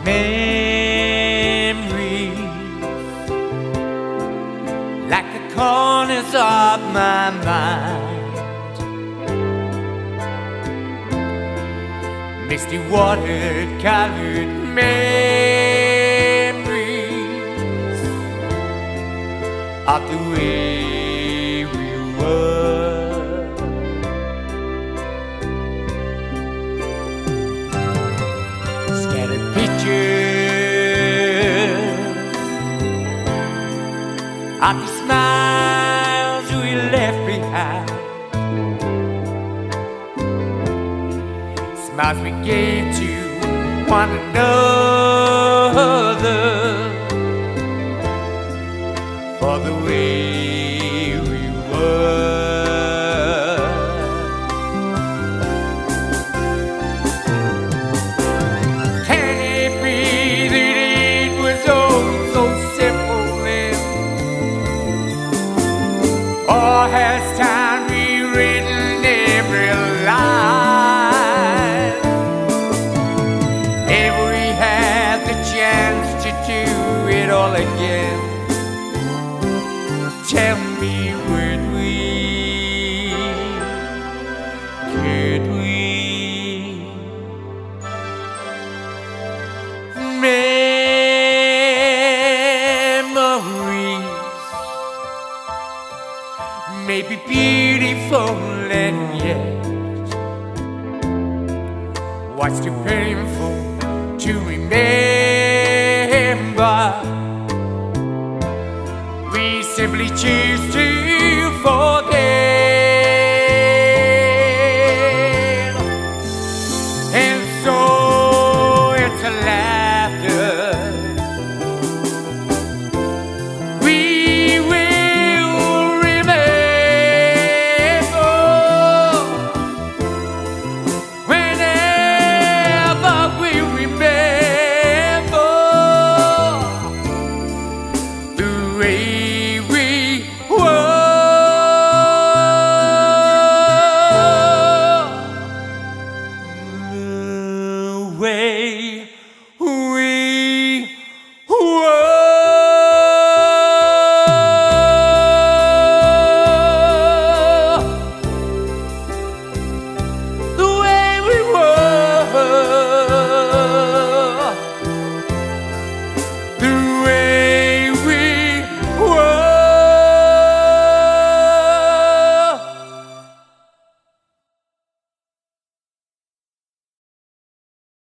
Memories like the corners of my mind, misty water-colored memories of the way we were. Scattered pictures of the smiles we left behind, smiles we gave to one another for the way we were. Can it be that it was all so simple then? Or has time rewritten every line? If we had the chance to do it all again, tell me, would we? Could we? Memories may be beautiful and yet what's too painful to remember, we simply choose to forget. And so it's a laughter we will remember whenever we remember the way we were, the way